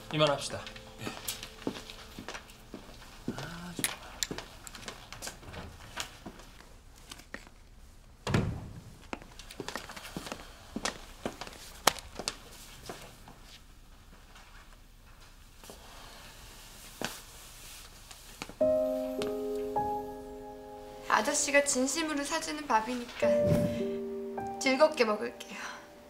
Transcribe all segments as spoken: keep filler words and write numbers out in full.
이만합시다. 아저씨가 진심으로 사주는 밥이니까 즐겁게 먹을게요.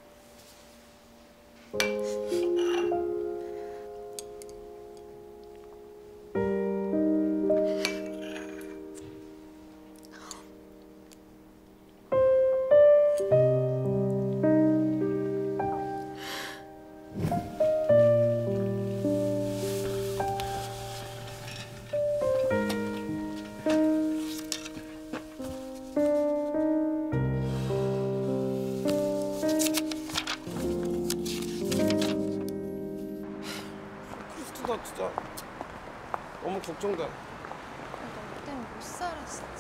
나 진짜 너무 걱정돼. 너 때문에 못 살아 진짜.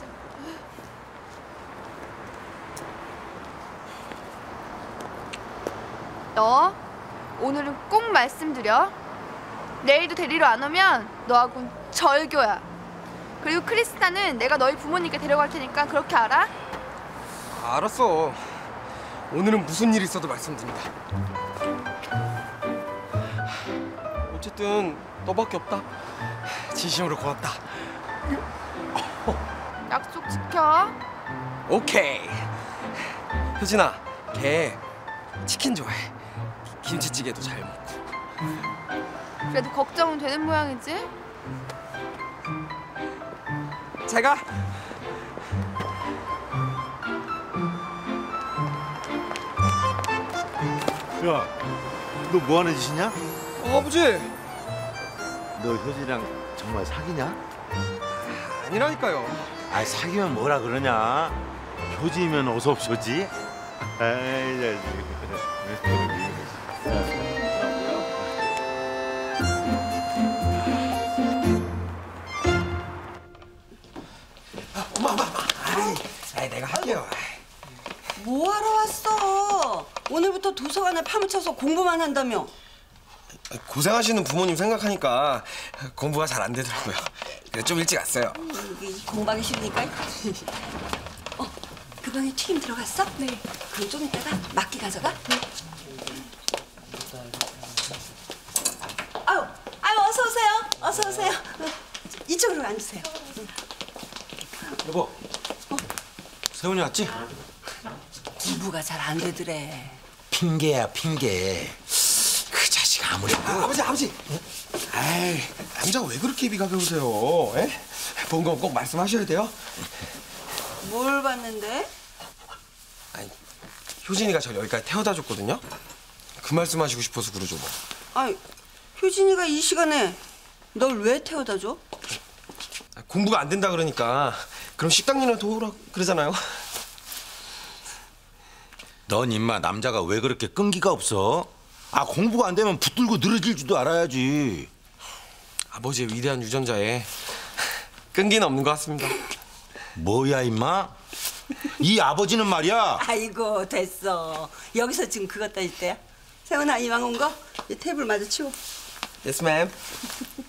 너 오늘은 꼭 말씀드려. 내일도 데리러 안 오면 너하고는 절교야. 그리고 크리스타는 내가 너희 부모님께 데려갈 테니까 그렇게 알아? 아, 알았어. 오늘은 무슨 일 있어도 말씀드린다. 어쨌든 너밖에 없다. 진심으로 고맙다. 약속 지켜. 오케이. 효진아, 걔 치킨 좋아해. 김치찌개도 잘 먹고. 그래도 걱정은 되는 모양이지? 잘 가. 야, 너 뭐 하는 짓이냐? 어, 아버지. 너 효진이랑 정말 사귀냐? 아니라니까요. 아, 사귀면 뭐라 그러냐? 효진이면 어서 없어지. 아이, 자식. 엄마, 엄마, 엄마. 아이, 아이, 내가 할게요. 뭐하러 왔어? 오늘부터 도서관에 파묻혀서 공부만 한다며. 고생하시는 부모님 생각하니까 공부가 잘 안 되더라고요. 그래서 좀 일찍 왔어요. 음, 이게 공부하기 싫으니까. 어, 그 방에 튀김 들어갔어? 네. 그럼 좀 이따가 막기 가져가. 네. 아유, 아유, 어서 오세요. 어서 오세요. 이쪽으로 앉으세요. 여보, 어? 세훈이 왔지? 공부가 잘 안 되더래. 핑계야, 핑계. 그 자식 아무래도. 아, 아버지, 아버지. 아이, 남자가 왜 그렇게 입이 가벼우세요? 에? 본 건 꼭 말씀하셔야 돼요. 뭘 봤는데? 아니, 효진이가 저 여기까지 태워다 줬거든요. 그 말씀하시고 싶어서 그러죠 뭐. 아니, 효진이가 이 시간에 널 왜 태워다 줘? 공부가 안 된다 그러니까 그럼 식당일이나 도우라 그러잖아요. 넌 임마 남자가 왜 그렇게 끈기가 없어? 아, 공부가 안 되면 붙들고 늘어질 줄도 알아야지. 아버지의 위대한 유전자에 끈기는 없는 것 같습니다. 뭐야 임마? 이 아버지는 말이야. 아이고, 됐어. 여기서 지금 그것 따질 때야? 세훈아, 이왕 온 거 이 테이블 마저 치워. Yes, ma'am.